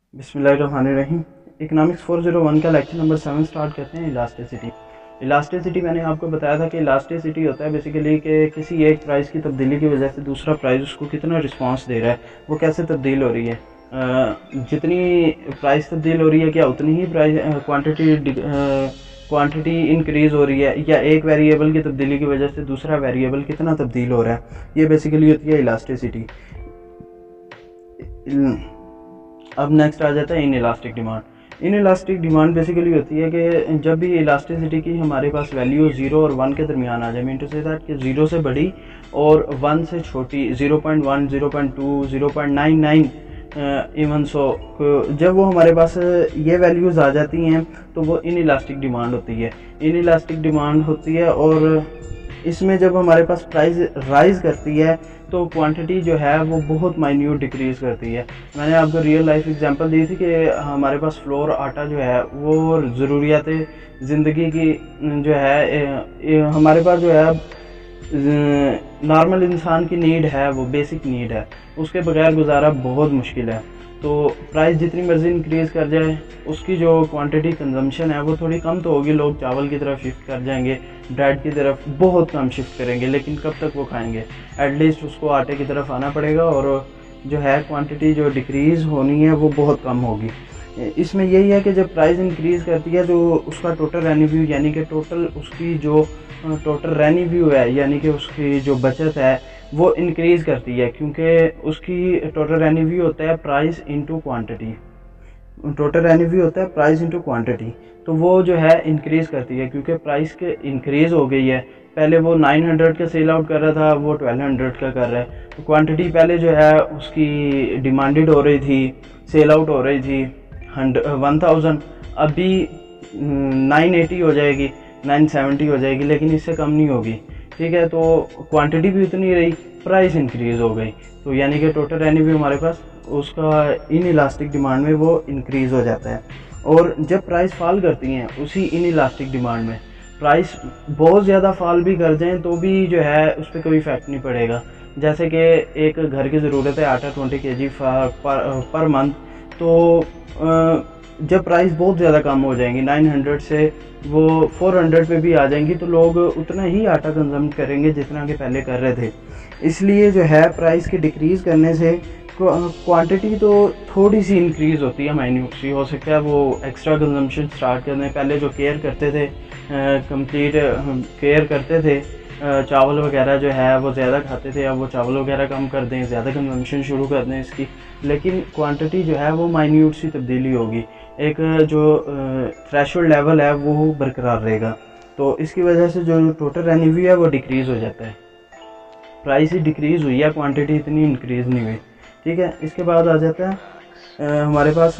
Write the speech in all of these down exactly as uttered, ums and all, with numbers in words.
बिस्मिल्लाहिर्रहमानिर्रहीम। Economics four zero one का lecture number seven start करते हैं। इलास्टिसिटी इलास्टिसिटी मैंने आपको बताया था कि इलास्टिसिटी होता है बेसिकली कि किसी एक प्राइस की तब्दीली की वजह से दूसरा प्राइस उसको कितना रिस्पांस दे रहा है, वो कैसे तब्दील हो रही है। जितनी प्राइस तब्दील हो रही है क्या उतनी ही प्राइस क्वांटिटी क्वांटिटी इंक्रीज़ हो रही है, या एक वेरिएबल की तब्दीली की वजह से दूसरा वेरिएबल कितना तब्दील हो रहा है। ये बेसिकली होती है इलास्टिसिटी। अब नेक्स्ट आ जाता है inelastic demand. Inelastic demand basically होती है कि जब भी इलास्टिसिटी की हमारे पास वैल्यू ज़ीरो और वन के दरमियान आ जाए, मीन टू से दैट कि ज़ीरो से बड़ी और वन से छोटी, zero point one, zero point two, zero point nine nine even so, जब वो हमारे पास ये वैल्यूज़ आ जाती हैं तो वो इन इलास्टिक डिमांड होती है। इन इलास्टिक डिमांड होती है और इसमें जब हमारे पास प्राइस राइज़ करती है तो क्वांटिटी जो है वो बहुत माइन्यूट डिक्रीज़ करती है। मैंने आपको रियल लाइफ एग्जांपल दी थी कि हमारे पास फ्लोर आटा जो है वो ज़रूरियात ज़िंदगी की जो है, हमारे पास जो है नॉर्मल इंसान की नीड है, वो बेसिक नीड है, उसके बगैर गुजारा बहुत मुश्किल है। तो प्राइस जितनी मर्ज़ी इंक्रीज़ कर जाए उसकी जो क्वांटिटी कंजम्पशन है वो थोड़ी कम तो होगी। लोग चावल की तरफ शिफ्ट कर जाएंगे, ब्रेड की तरफ बहुत कम शिफ्ट करेंगे, लेकिन कब तक वो खाएंगे। एटलीस्ट उसको आटे की तरफ आना पड़ेगा और जो है क्वांटिटी जो डिक्रीज़ होनी है वो बहुत कम होगी। इसमें यही है कि जब प्राइस इंक्रीज़ करती है तो उसका टोटल रेवेन्यू यानी कि टोटल उसकी जो टोटल रेवेन्यू है यानी कि उसकी जो बचत है वो इंक्रीज़ करती है, क्योंकि उसकी टोटल रेवेन्यू होता है price into quantity. Total revenue होता है प्राइस इनटू क्वांटिटी, तो वो जो है इंक्रीज़ करती है क्योंकि प्राइस के इंक्रीज़ हो गई है। पहले वो नाइन हंड्रेड का सेल आउट कर रहा था, वो ट्वेल्व हंड्रेड का कर रहा है। तो क्वांटिटी पहले जो है उसकी डिमांडेड हो रही थी, सेल आउट हो रही थी वन थाउजेंड, अभी नाइन एटी हो जाएगी, नाइन सेवेंटी हो जाएगी, लेकिन इससे कम नहीं होगी। ठीक है, तो क्वांटिटी भी उतनी रही, प्राइस इंक्रीज़ हो गई, तो यानी कि टोटल रेवेन्यू हमारे पास उसका इन इलास्टिक डिमांड में वो इंक्रीज़ हो जाता है। और जब प्राइस फॉल करती हैं उसी इन इलास्टिक डिमांड में, प्राइस बहुत ज़्यादा फॉल भी कर जाएं तो भी जो है उस पर कोई इफेक्ट नहीं पड़ेगा। जैसे कि एक घर की ज़रूरत है आटा ट्वेंटी के जी पर पर मंथ, तो जब प्राइस बहुत ज़्यादा कम हो जाएंगी, नाइन हंड्रेड से वो फोर हंड्रेड पे भी आ जाएंगी, तो लोग उतना ही आटा कंज्यूम करेंगे जितना कि पहले कर रहे थे। इसलिए जो है प्राइस के डिक्रीज़ करने से क्वांटिटी तो थोड़ी सी इंक्रीज़ होती है, माइन्यूट सी। हो सकता है वो एक्स्ट्रा कंजम्पशन स्टार्ट करने, पहले जो केयर करते थे, कंप्लीट केयर करते थे, चावल वगैरह जो है वो ज़्यादा खाते थे, अब वो चावल वगैरह कम कर दें, ज़्यादा कंजम्पशन शुरू कर दें इसकी, लेकिन क्वांटिटी जो है वो माइन्यूट सी तब्दीली होगी। एक जो थ्रेशोल्ड लेवल है वो बरकरार रहेगा, तो इसकी वजह से जो टोटल रेवेन्यू है वो डिक्रीज़ हो जाता है। प्राइस ही डिक्रीज़ हुई है, क्वांटिटी इतनी इंक्रीज़ नहीं हुई। ठीक है, इसके बाद आ जाता है हमारे पास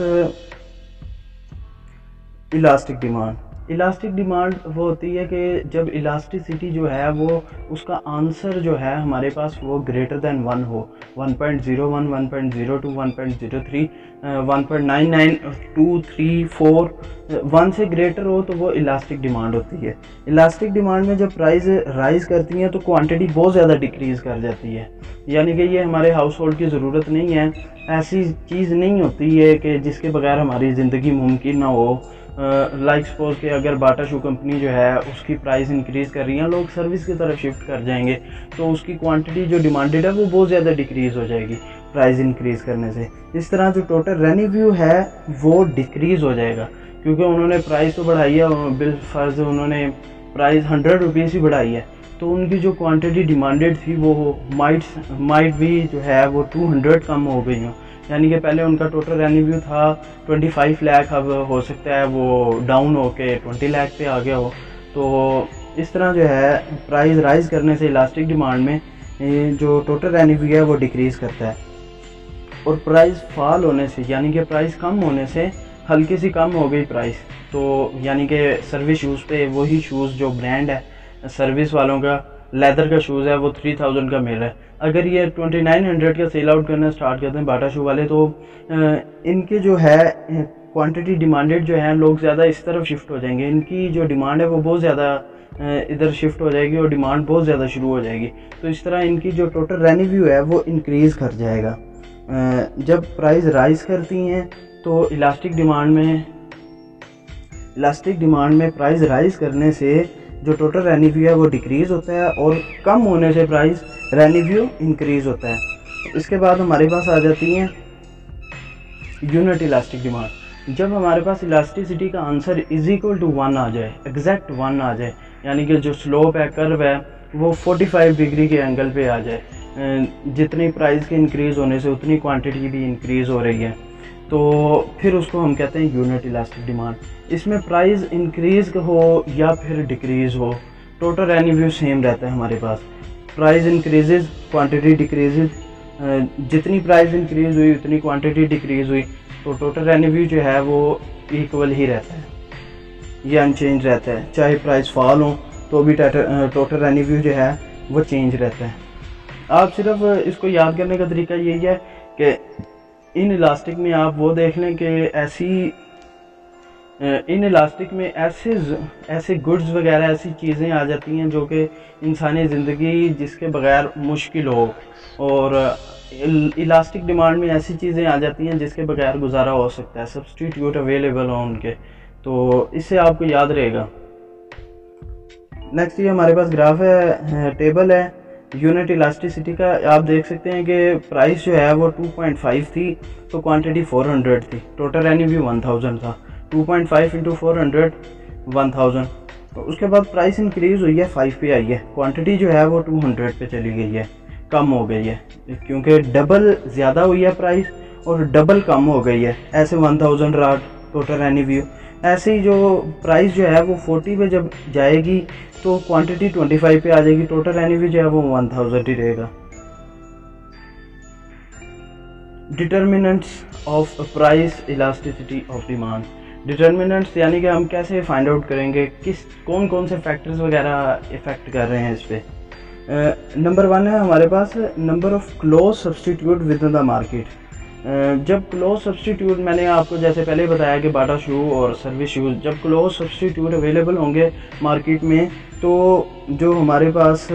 इलास्टिक डिमांड। इलास्टिक डिमांड वो होती है कि जब इलास्टिसिटी जो है वो उसका आंसर जो है हमारे पास वो ग्रेटर दैन वन हो, one point zero one, one point zero two, one point zero three, one point nine nine, two, three, four, one से ग्रेटर हो तो वो इलास्टिक डिमांड होती है। इलास्टिक डिमांड में जब प्राइस राइज़ करती हैं तो क्वांटिटी बहुत ज़्यादा डिक्रीज़ कर जाती है, यानी कि ये हमारे हाउस होल्ड की ज़रूरत नहीं है, ऐसी चीज़ नहीं होती है कि जिसके बगैर हमारी ज़िंदगी मुमकिन ना हो। लाइक uh, सपोज कि अगर बाटा शू कंपनी जो है उसकी प्राइस इंक्रीज़ कर रही है, लोग सर्विस की तरफ शिफ्ट कर जाएंगे, तो उसकी क्वांटिटी जो डिमांडेड है वो बहुत ज़्यादा डिक्रीज़ हो जाएगी प्राइस इंक्रीज़ करने से। इस तरह जो टोटल रेवेन्यू है वो डिक्रीज़ हो जाएगा, क्योंकि उन्होंने प्राइस तो बढ़ाई है, बिल फर्ज उन्होंने प्राइस हंड्रेड रुपीज़ ही बढ़ाई है, तो उनकी जो क्वांटिटी डिमांडेड थी वो माइट माइट भी जो है वो टू हंड्रेड कम हो गई हो। यानी कि पहले उनका टोटल रेवेन्यू था ट्वेंटी फाइव लाख, अब हो सकता है वो डाउन हो के ट्वेंटी लाख पे आ गया हो। तो इस तरह जो है प्राइस राइज़ करने से इलास्टिक डिमांड में जो टोटल रेवेन्यू है वो डिक्रीज़ करता है, और प्राइस फॉल होने से यानी कि प्राइस कम होने से हल्की सी कम हो गई प्राइस, तो यानी कि सर्विस शूज़ पे वही शूज़ जो ब्रांड है सर्विस वालों का, लेदर का शूज़ है वो थ्री थाउजेंड का मिल रहा है, अगर ये ट्वेंटी नाइन हंड्रेड का सेल आउट करना स्टार्ट करते हैं बाटा शू वाले, तो इनके जो है क्वांटिटी डिमांडेड जो है लोग ज़्यादा इस तरफ शिफ्ट हो जाएंगे, इनकी जो डिमांड है वो बहुत ज़्यादा इधर शिफ्ट हो जाएगी और डिमांड बहुत ज़्यादा शुरू हो जाएगी, तो इस तरह इनकी जो टोटल रेवेन्यू है वो इंक्रीज़ कर जाएगा। जब प्राइस राइज़ करती हैं तो इलास्टिक डिमांड में इलास्टिक डिमांड में प्राइस राइज करने से जो टोटल रेवेन्यू है वो डिक्रीज़ होता है और कम होने से प्राइस रेवेन्यू इंक्रीज़ होता है। इसके बाद हमारे पास आ जाती हैं यूनिट इलास्टिक डिमांड। जब हमारे पास इलास्टिसिटी का answer is equal to one आ जाए, एग्जैक्ट वन आ जाए, यानी कि जो स्लोप है, कर्व है, वो पैंतालीस डिग्री के एंगल पे आ जाए, जितनी प्राइस के इंक्रीज़ होने से उतनी क्वांटिटी भी इंक्रीज़ हो रही है, तो फिर उसको हम कहते हैं यूनिट इलास्टिक डिमांड। इसमें प्राइस इंक्रीज़ हो या फिर डिक्रीज़ हो, टोटल रेवेन्यू सेम रहता है हमारे पास। प्राइस इंक्रीजेज, क्वांटिटी डिक्रीजेज, जितनी प्राइस इंक्रीज़ हुई उतनी क्वांटिटी डिक्रीज़ हुई, तो टोटल रेवेन्यू जो है वो इक्वल ही रहता है, ये अनचेंज रहता है। चाहे प्राइस फॉल हो तो भी टोटल रेवेन्यू जो है वो चेंज रहता है। आप सिर्फ इसको याद करने का तरीका यही है कि इन इलास्टिक में आप वो देख लें कि ऐसी इन इलास्टिक में ऐसे ऐसे गुड्स वगैरह ऐसी चीज़ें आ जाती हैं जो कि इंसानी ज़िंदगी जिसके बगैर मुश्किल हो, और इलास्टिक डिमांड में ऐसी चीज़ें आ जाती हैं जिसके बगैर गुजारा हो सकता है, सब्स्टिट्यूट अवेलेबल हो उनके, तो इससे आपको याद रहेगा। नेक्स्ट ये हमारे पास ग्राफ है, टेबल है यूनिट इलास्टिसिटी का। आप देख सकते हैं कि प्राइस जो है वो टू पॉइंट फाइव थी तो क्वांटिटी फोर हंड्रेड थी, टोटल रेवेन्यू वन थाउजेंड था, two point five into four hundred one thousand. तो उसके बाद प्राइस इंक्रीज़ हुई है, फाइव पे आई है, क्वांटिटी जो है वो टू हंड्रेड पे चली गई है, कम हो गई है, क्योंकि डबल ज़्यादा हुई है प्राइस और डबल कम हो गई है। ऐसे वन थाउजेंड रहा टोटल रेवेन्यू, ऐसे ही जो प्राइस जो है वो फोर्टी पे जब जाएगी तो क्वांटिटी ट्वेंटी फाइव पे आ जाएगी, टोटल रेवेन्यू जो है वो वन थाउजेंड ही रहेगा। Determinants of price elasticity of demand. Determinants यानी कि हम कैसे फाइंड आउट करेंगे किस कौन कौन से फैक्टर्स वगैरह इफेक्ट कर रहे हैं इस पे। नंबर वन है हमारे पास number of close substitute within the market. जब क्लोज सब्सटीट्यूट, मैंने आपको जैसे पहले बताया कि बाटा शू और सर्विस शूज़, जब क्लोज सब्सटीट्यूट अवेलेबल होंगे मार्केट में तो जो हमारे पास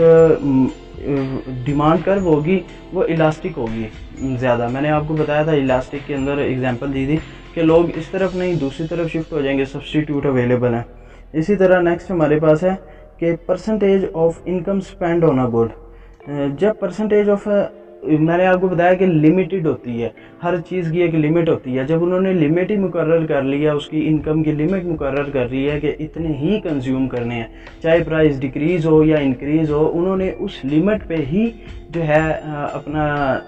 डिमांड कर्व होगी वो इलास्टिक होगी ज़्यादा। मैंने आपको बताया था इलास्टिक के अंदर एग्जांपल दी थी कि लोग इस तरफ नहीं दूसरी तरफ शिफ्ट हो जाएंगे, सब्सटीट्यूट अवेलेबल है। इसी तरह नेक्स्ट हमारे पास है कि percentage of income spend on a good. जब परसेंटेज ऑफ, मैंने आपको बताया कि लिमिटेड होती है, हर चीज़ की एक लिमिट होती है। जब उन्होंने लिमिट ही मुकर्रर कर लिया, उसकी इनकम की लिमिट मुकर्रर कर रही है कि इतने ही कंज्यूम करने हैं, चाहे प्राइस डिक्रीज़ हो या इंक्रीज़ हो, उन्होंने उस लिमिट पे ही जो है अपना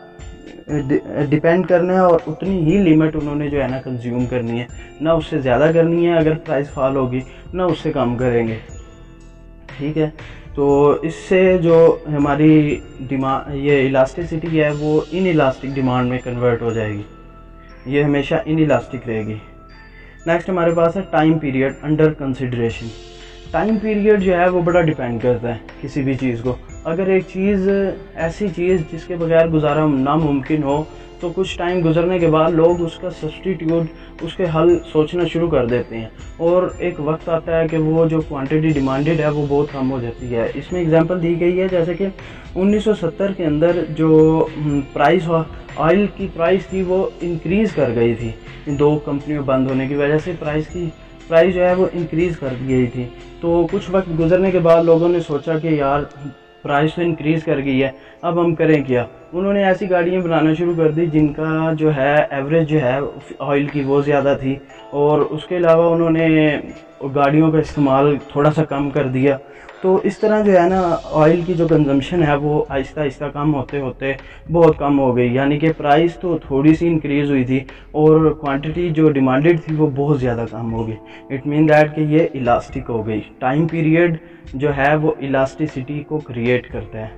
डिपेंड करना है और उतनी ही लिमिट उन्होंने जो है ना कंज्यूम करनी है, ना उससे ज़्यादा करनी है अगर प्राइस फॉल होगी, ना उससे कम करेंगे। ठीक है, तो इससे जो हमारी डिमांड, ये इलास्टिसिटी है वो इन इलास्टिक डिमांड में कन्वर्ट हो जाएगी, ये हमेशा इन इलास्टिक रहेगी। नेक्स्ट हमारे पास है time period under consideration. Time period जो है वो बड़ा डिपेंड करता है किसी भी चीज़ को। अगर एक चीज़ ऐसी चीज़ जिसके बगैर गुजारा नामुमकिन हो तो कुछ टाइम गुजरने के बाद लोग उसका सब्स्टिट्यूट, उसके हल सोचना शुरू कर देते हैं और एक वक्त आता है कि वो जो क्वांटिटी डिमांडेड है वो बहुत कम हो जाती है। इसमें एग्जांपल दी गई है जैसे कि उन्नीस सौ सत्तर के अंदर जो प्राइस ऑयल की प्राइस थी वो इंक्रीज़ कर गई थी, दो कंपनियों बंद होने की वजह से प्राइस की प्राइस जो है वो इंक्रीज़ कर गई थी। तो कुछ वक्त गुजरने के बाद लोगों ने सोचा कि यार प्राइस तो इंक्रीज़ कर गई है, अब हम करें क्या। उन्होंने ऐसी गाड़ियाँ बनाना शुरू कर दी जिनका जो है एवरेज जो है ऑयल की वो ज़्यादा थी, और उसके अलावा उन्होंने गाड़ियों का इस्तेमाल थोड़ा सा कम कर दिया। तो इस तरह जो है ना ऑयल की जो कंजम्पशन है वो आहिस्ता आहिस्ता कम होते होते बहुत कम हो गई, यानी कि प्राइस तो थोड़ी सी इंक्रीज़ हुई थी और क्वांटिटी जो डिमांडेड थी वो बहुत ज़्यादा कम हो गई। इट मीन दैट कि ये इलास्टिक हो गई। टाइम पीरियड जो है वो इलास्टिसिटी को क्रिएट करता है।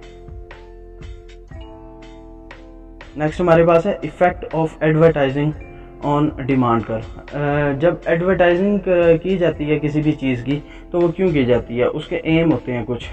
नेक्स्ट हमारे पास है effect of advertising on demand curve. जब एडवर्टाइजिंग की जाती है किसी भी चीज़ की तो वो क्यों की जाती है, उसके एम होते हैं कुछ।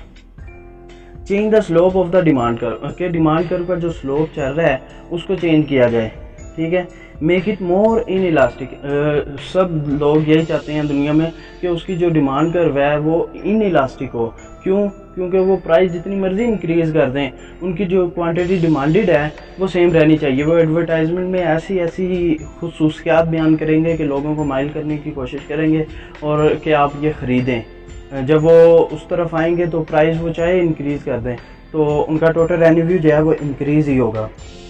Change the slope of the demand curve, के डिमांड कर का जो स्लोप चल रहा है उसको चेंज किया जाए। ठीक है। Make it more inelastic, सब लोग यही चाहते हैं दुनिया में कि उसकी जो डिमांड कर्व है वो इन इलास्टिक हो। क्यों? क्योंकि वो प्राइस जितनी मर्जी इंक्रीज़ कर दें, उनकी जो क्वांटिटी डिमांडेड है वो सेम रहनी चाहिए। वो एडवर्टाइजमेंट में ऐसी ऐसी खुसूसियात बयान करेंगे कि लोगों को माइल करने की कोशिश करेंगे और कि आप ये ख़रीदें। जब वो उस तरफ आएंगे तो प्राइस वो चाहे इंक्रीज़ कर दें तो उनका टोटल रेवेन्यू जो है वो इंक्रीज़ ही होगा।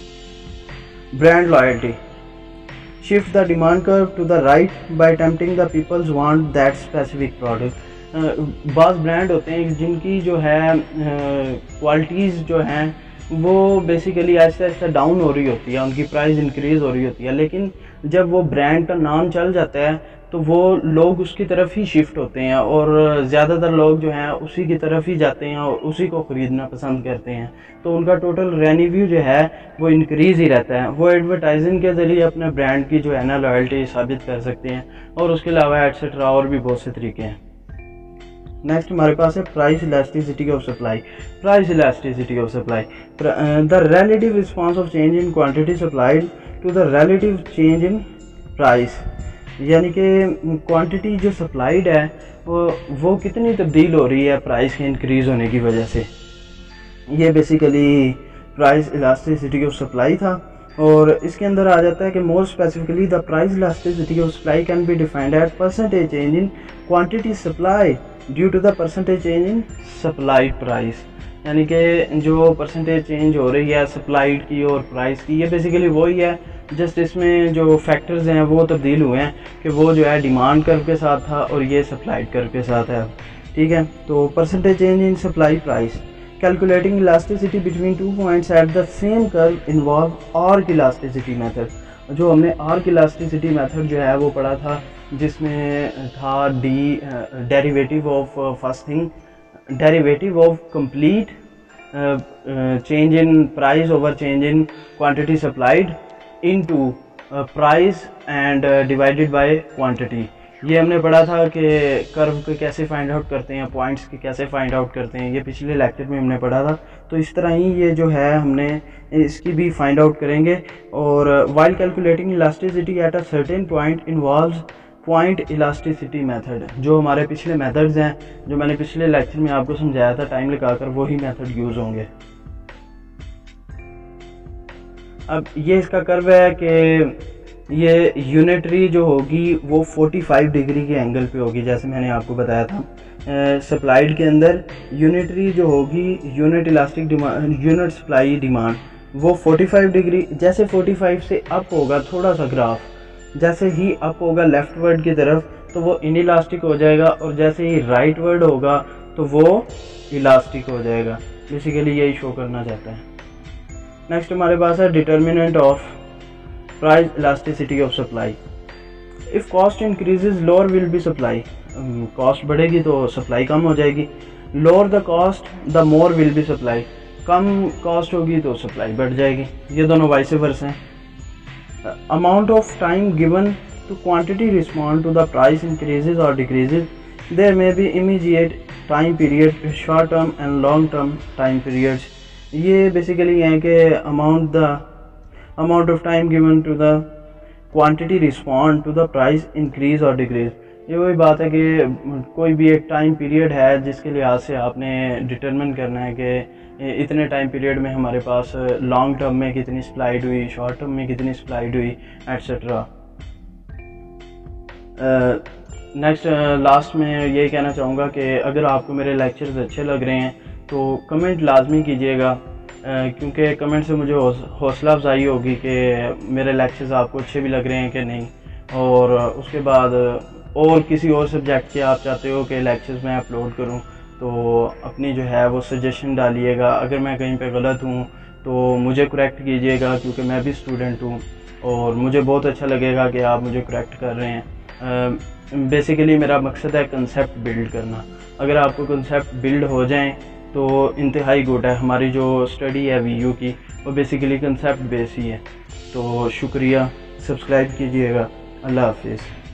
Brand loyalty, shift the demand curve to the right by tempting the people's want that specific product. बाज़ ब्रांड होते हैं जिनकी जो है क्वालिटीज़ जो हैं वो बेसिकली ऐसा ऐसा डाउन हो रही होती है, उनकी प्राइस इंक्रीज़ हो रही होती है, लेकिन जब वो ब्रांड का नाम चल जाता है तो वो लोग उसकी तरफ ही शिफ्ट होते हैं और ज़्यादातर लोग जो हैं उसी की तरफ ही जाते हैं और उसी को ख़रीदना पसंद करते हैं। तो उनका टोटल रेवेन्यू जो है वो इंक्रीज़ ही रहता है। वो एडवर्टाइजिंग के ज़रिए अपने ब्रांड की जो है ना लॉयल्टी साबित कर सकते हैं और उसके अलावा एटसेट्रा और भी बहुत से तरीके हैं। नेक्स्ट हमारे पास है price elasticity of supply. Price elasticity of supply, the relative response of change in quantity supplied to the relative change in price, यानी कि क्वांटिटी जो सप्लाइड है वो वो कितनी तब्दील हो रही है प्राइस के इंक्रीज़ होने की वजह से। ये basically price elasticity of supply था और इसके अंदर आ जाता है कि more specifically the price elasticity of supply can be defined at percentage change in quantity supply due to the percentage change in supply price, यानी कि जो परसेंटेज चेंज हो रही है सप्लाइड की और प्राइस की, ये बेसिकली वही है, जस्ट इसमें जो फैक्टर्स हैं वो तब्दील हुए हैं कि वो जो है डिमांड कर्व के साथ था और ये सप्लाइड कर्व के साथ है। ठीक है, तो percentage change in supply price, calculating elasticity between two points at the same curve involve arc elasticity method. जो हमने आर्क इलास्टिसिटी मेथड जो है वो पढ़ा था, जिसमें था D derivative of first thing, derivative of complete change in price over change in quantity supplied into price and divided by quantity. ये हमने पढ़ा था कि कर्व को कैसे फाइंड आउट करते हैं, पॉइंट्स के कैसे फाइंड आउट करते हैं, ये पिछले लेक्चर में हमने पढ़ा था। तो इस तरह ही ये जो है हमने इसकी भी फाइंड आउट करेंगे। और while calculating elasticity at a certain point involves point elasticity method. जो हमारे पिछले मेथड्स हैं जो मैंने पिछले लेक्चर में आपको समझाया था टाइम लगाकर, वही मेथड यूज़ होंगे। अब ये इसका कर्व है कि ये यूनिटरी जो होगी वो पैंतालीस डिग्री के एंगल पे होगी, जैसे मैंने आपको बताया था। सप्लाइड के अंदर यूनिटरी जो होगी unit elastic demand, unit supply demand, वो पैंतालीस डिग्री, जैसे पैंतालीस से अप होगा थोड़ा सा ग्राफ, जैसे ही अप होगा लेफ्ट वर्ड की तरफ तो वो इनइलास्टिक हो जाएगा और जैसे ही राइट वर्ड होगा तो वो इलास्टिक हो जाएगा। बेसिकली यही शो करना चाहता है। नेक्स्ट हमारे पास है determinant of price elasticity of supply. If cost increases lower will be supply, cost बढ़ेगी तो सप्लाई कम हो जाएगी। Lower the cost the more will be supply, कम कॉस्ट होगी तो सप्लाई बढ़ जाएगी। ये दोनों वाइस वर्सा हैं। Amount of time given to quantity respond to the price increases और decreases, there may be immediate time period, short term and long term time periods. ये बेसिकली है कि amount the amount of time given to the quantity respond to the price increase और decrease. ये वही बात है कि कोई भी एक टाइम पीरियड है जिसके लिहाज से आपने डिटरमिन करना है कि इतने टाइम पीरियड में हमारे पास लॉन्ग टर्म में कितनी सप्लाइड हुई, शॉर्ट टर्म में कितनी सप्लाइड हुई, एट्सेट्रा। नेक्स्ट लास्ट में यही कहना चाहूँगा कि अगर आपको मेरे लेक्चर्स अच्छे लग रहे हैं तो कमेंट लाजमी कीजिएगा, क्योंकि कमेंट से मुझे हौसला अफजाई होगी कि मेरे लेक्चर्स आपको अच्छे भी लग रहे हैं कि नहीं। और उसके बाद और किसी और सब्जेक्ट के आप चाहते हो कि लेक्चर्स मैं अपलोड करूं तो अपनी जो है वो सजेशन डालिएगा। अगर मैं कहीं पे गलत हूं तो मुझे करेक्ट कीजिएगा, क्योंकि मैं भी स्टूडेंट हूं और मुझे बहुत अच्छा लगेगा कि आप मुझे करेक्ट कर रहे हैं। बेसिकली मेरा मकसद है कंसेप्ट बिल्ड करना। अगर आपको कंसेप्ट बिल्ड हो जाएं तो इंतहाई गुड है। हमारी जो स्टडी है वी यू की वो बेसिकली कंसेप्ट बेस ही है। तो शुक्रिया, सब्सक्राइब कीजिएगा। अल्लाह हाफिज़।